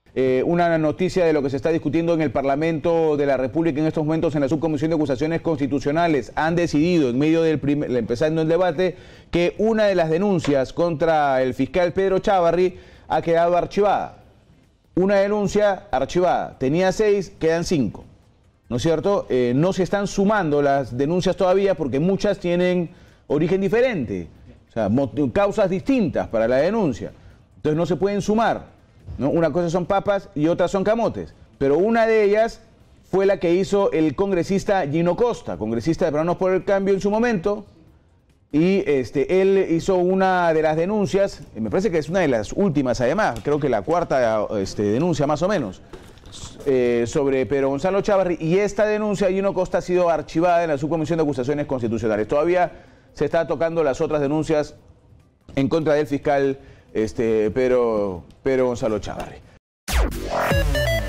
una noticia de lo que se está discutiendo en el Parlamento de la República en estos momentos en la Subcomisión de Acusaciones Constitucionales. Han decidido, en medio del empezando el debate, que una de las denuncias contra el fiscal Pedro Chávarri ha quedado archivada. Una denuncia archivada. Tenía 6, quedan 5. ¿No es cierto? No se están sumando las denuncias todavía porque muchas tienen origen diferente. O sea, causas distintas para la denuncia. Entonces no se pueden sumar, ¿no? Una cosa son papas y otras son camotes. Pero una de ellas fue la que hizo el congresista Gino Costa, congresista de Peruanos por el Cambio en su momento. Y él hizo una de las denuncias, me parece que es una de las últimas además, creo que la cuarta denuncia más o menos, sobre Pedro Gonzalo Chávarri. Y esta denuncia de Gino Costa ha sido archivada en la Subcomisión de Acusaciones Constitucionales. Todavía se está tocando las otras denuncias en contra del fiscal Pedro Gonzalo Chávarri.